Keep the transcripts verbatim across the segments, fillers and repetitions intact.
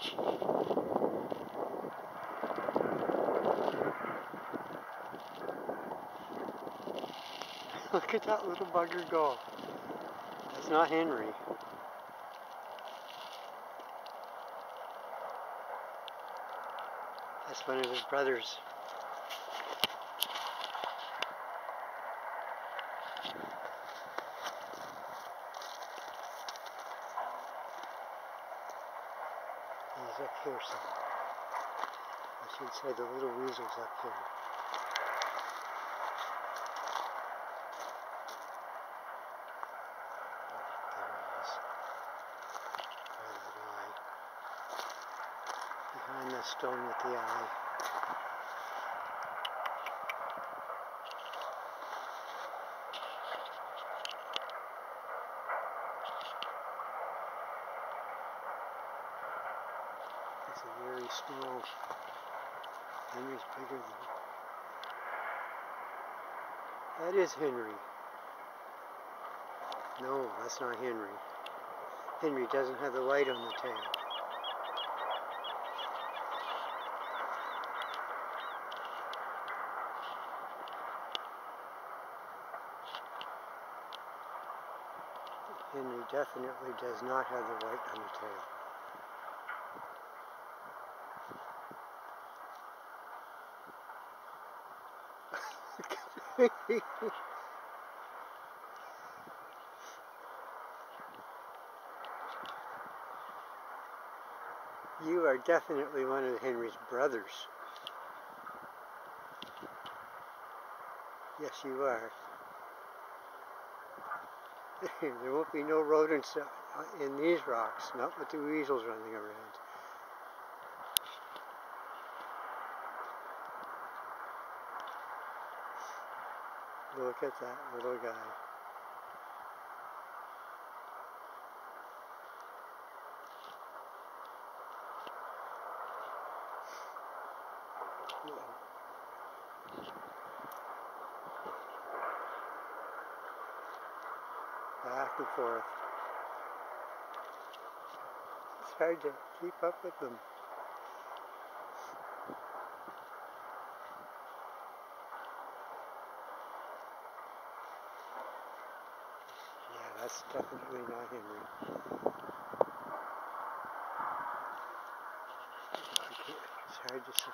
Look at that little bugger go. That's not Henry. That's one of his brothers. He's up here somewhere. I should say the little weasel's up here. There he is. By that eye. Behind the stone with the eye. It's a very small. Henry's bigger than. That is Henry. No, that's not Henry. Henry doesn't have the light on the tail. Henry definitely does not have the light on the tail. You are definitely one of Henry's brothers. Yes, you are. There won't be no rodents in these rocks, not with the weasels running around. Look at that little guy. Back and forth. It's hard to keep up with them. Yeah, that's definitely not Henry. It's hard to see.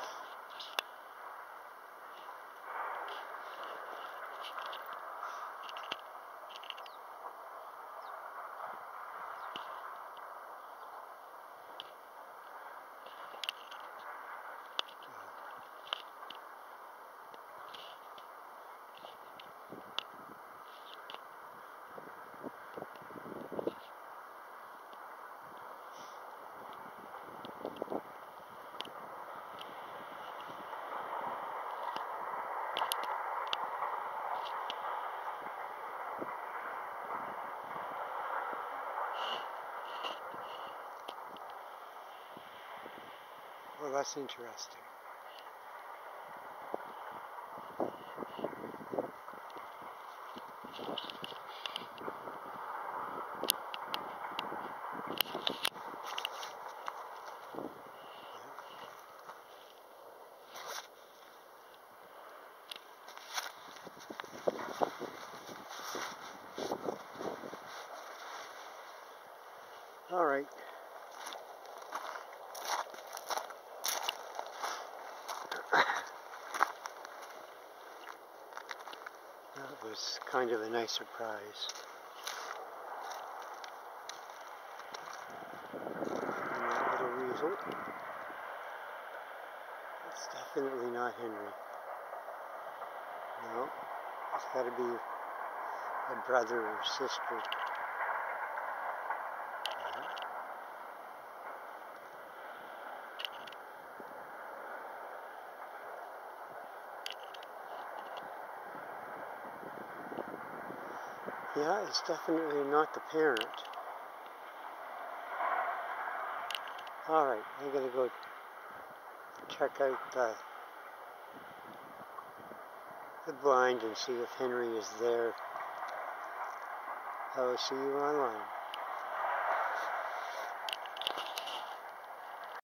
Well, that's interesting. All right. That was kind of a nice surprise. And that little weasel. It's definitely not Henry. No, it's got to be a brother or sister. Yeah, it's definitely not the parent. Alright, I'm going to go check out the, the blind and see if Henry is there. I will see you online.